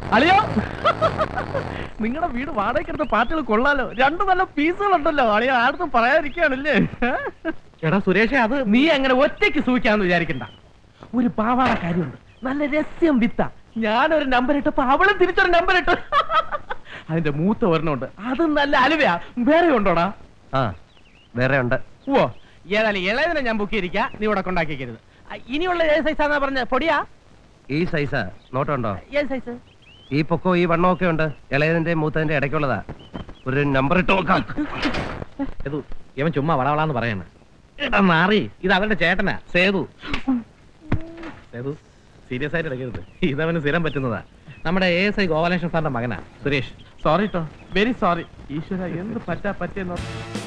അളിയോ നിങ്ങളുടെ വീട് വാടകയ്ക്കെടുത്ത പാർട്ടികൾ കൊള്ളാലോ. 2 നല്ല പീസുകളുണ്ടല്ലോ. അളിയോ ആർക്കും പറയാതിരിക്കുകയാണല്ലേ. എടാ സുരേഷേ, അത് നീ അങ്ങനെ ഒറ്റയ്ക്ക് സൂക്ഷിക്കാന്ന് വിചാരിക്കണ്ട. ഒരു പാവാട കാര്യമുണ്ട്, നല്ല രസ്യം വിത്ത. ഞാനൊരു നമ്പർ ഇട്ടപ്പോ അവളും തിരിച്ചൊരു നമ്പർ ഇട്ടു. അതിന്റെ മൂത്ത ഒരെണ്ണമുണ്ട്, അത് നല്ല അലുവയാ. വേറെ ഉണ്ടോടാ? വേറെ ഉണ്ട്. ഓ ഏതായാലും ഇളയതിനെ ഞാൻ ബുക്ക് ചെയ്തിരിക്കാ. നീ ഇവിടെ കൊണ്ടാക്കിക്കരുത്. ഇനിയുള്ള ഏത് സൈസാന്നാ പറഞ്ഞ? പൊടിയാ? ഈ സൈസാ. നോട്ടുണ്ടോ? ഏത് സൈസ്? ഈ പൊക്കോ ഈ വണ്ണോ ഒക്കെ ഉണ്ട്. ഇളയതിന്റെ മൂത്തതിന്റെ ഇടയ്ക്കുള്ളതാ. ഒരു നമ്പർ ഇട്ട് നോക്കാം. ഇവൻ ചുമ്മാ വളവളാന്ന് പറയാണ്. എടാ മാറി, ഇത് അവരുടെ ചേട്ടനാ സേതു. സേതു സീരിയസ് ആയിട്ട് എടുക്കരുത്, ഇതവന് സ്ഥിരം പറ്റുന്നതാ. നമ്മുടെ ASI ഗോപാലകൃഷ്ണൻ സാറിന്റെ മകനാ സുരേഷ്. സോറി കേട്ടോ, വെരി സോറി. ഈശ്വര എന്ത് പറ്റിയെന്നോ.